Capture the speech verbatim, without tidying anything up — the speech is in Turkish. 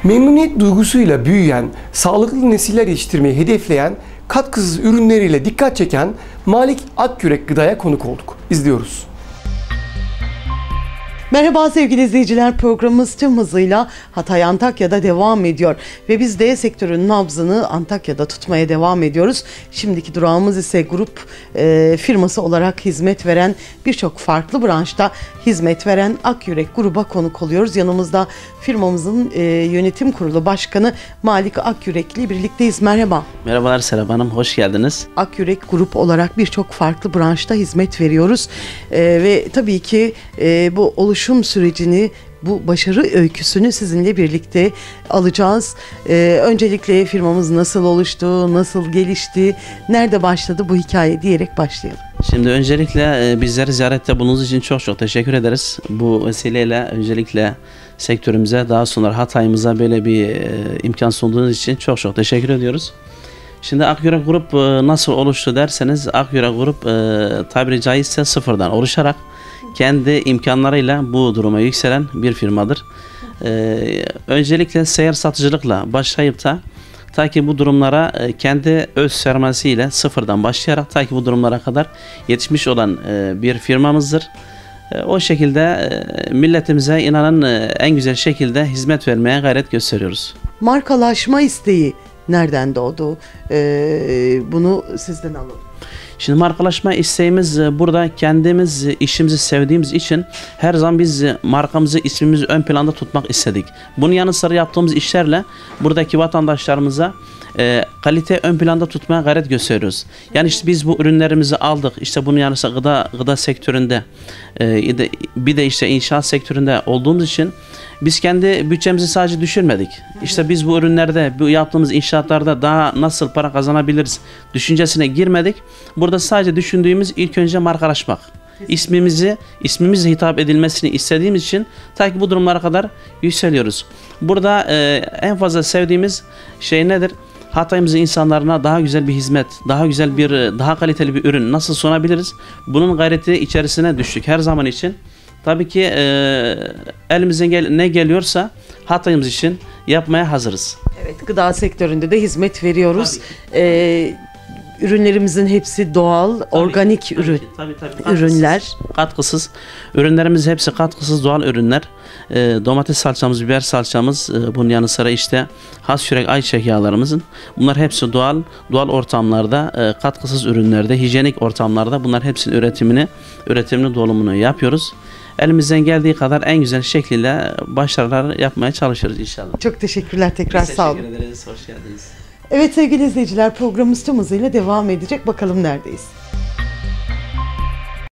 Memnuniyet duygusuyla büyüyen, sağlıklı nesiller yetiştirmeyi hedefleyen, katkısız ürünleriyle dikkat çeken Malik Akyürek Gıda'ya konuk olduk. İzliyoruz. Merhaba sevgili izleyiciler, programımız tüm hızıyla Hatay Antakya'da devam ediyor ve biz de sektörün nabzını Antakya'da tutmaya devam ediyoruz. Şimdiki durağımız ise grup e, firması olarak hizmet veren, birçok farklı branşta hizmet veren Akyürek gruba konuk oluyoruz. Yanımızda firmamızın e, yönetim kurulu başkanı Malik Akyürek ile birlikteyiz. Merhaba. Merhabalar Serap Hanım, hoş geldiniz. Akyürek grup olarak birçok farklı branşta hizmet veriyoruz e, ve tabii ki e, bu oluşum sürecini, bu başarı öyküsünü sizinle birlikte alacağız. Ee, öncelikle firmamız nasıl oluştu, nasıl gelişti, nerede başladı bu hikaye diyerek başlayalım. Şimdi öncelikle e, bizleri ziyarette bulunduğunuz için çok çok teşekkür ederiz. Bu vesileyle öncelikle sektörümüze, daha sonra Hatay'ımıza böyle bir e, imkan sunduğunuz için çok çok teşekkür ediyoruz. Şimdi Akyürek Grup e, nasıl oluştu derseniz, Akyürek Grup e, tabiri caizse sıfırdan oluşarak kendi imkanlarıyla bu duruma yükselen bir firmadır. Ee, öncelikle seyyar satıcılıkla başlayıp da ta ki bu durumlara e, kendi öz sermayesiyle sıfırdan başlayarak ta ki bu durumlara kadar yetişmiş olan e, bir firmamızdır. E, o şekilde e, milletimize inanın e, en güzel şekilde hizmet vermeye gayret gösteriyoruz. Markalaşma isteği nereden doğdu? Ee, bunu sizden alalım. Şimdi markalaşma isteğimiz burada kendimiz işimizi sevdiğimiz için her zaman biz markamızı, ismimizi ön planda tutmak istedik. Bunun yanı sıra yaptığımız işlerle buradaki vatandaşlarımıza e, kalite ön planda tutmaya gayret gösteriyoruz. Yani işte biz bu ürünlerimizi aldık. İşte bunun yanı sıra gıda, gıda sektöründe e, bir de işte inşaat sektöründe olduğumuz için biz kendi bütçemizi sadece düşürmedik. İşte biz bu ürünlerde, bu yaptığımız inşaatlarda daha nasıl para kazanabiliriz düşüncesine girmedik. Burada sadece düşündüğümüz ilk önce markalaşmak. İsmimizi, ismimizle hitap edilmesini istediğimiz için ta ki bu durumlara kadar yükseliyoruz. Burada e, en fazla sevdiğimiz şey nedir? Hatay'ımızın insanlarına daha güzel bir hizmet, daha güzel bir, daha kaliteli bir ürün nasıl sunabiliriz? Bunun gayreti içerisine düştük her zaman için. Tabii ki e, elimizden gel ne geliyorsa Hatay'ımız için yapmaya hazırız. Evet, gıda sektöründe de hizmet veriyoruz. Ee, ürünlerimizin hepsi doğal, tabii, organik tabii, ürün tabii, tabii, katkısız, ürünler. Katkısız. Ürünlerimiz hepsi katkısız doğal ürünler. E, domates salçamız, biber salçamız, e, bunun yanı sıra işte has yürek ayçiçek yağlarımızın. Bunlar hepsi doğal, doğal ortamlarda, e, katkısız ürünlerde, hijyenik ortamlarda bunlar hepsinin üretimini, üretimini dolumunu yapıyoruz. Elimizden geldiği kadar en güzel şekilde başarılar yapmaya çalışırız inşallah. Çok teşekkürler tekrar, Biz sağ olun. Teşekkür ederiz, hoş geldiniz. Evet sevgili izleyiciler, programımız tüm hızıyla devam edecek. Bakalım neredeyiz?